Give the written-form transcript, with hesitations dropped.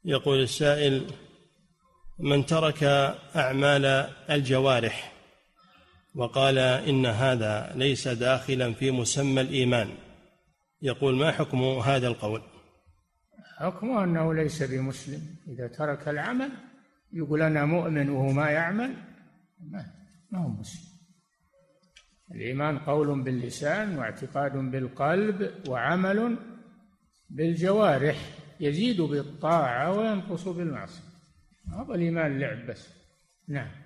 يقول السائل: من ترك أعمال الجوارح وقال إن هذا ليس داخلا في مسمى الإيمان، يقول ما حكم هذا القول؟ حكمه أنه ليس بمسلم. إذا ترك العمل يقول أنا مؤمن وهو ما يعمل، ما هو مسلم. الإيمان قول باللسان واعتقاد بالقلب وعمل بالجوارح، يزيد بالطاعة وينقص بالمعصية. هذا الإيمان لعب بس. نعم.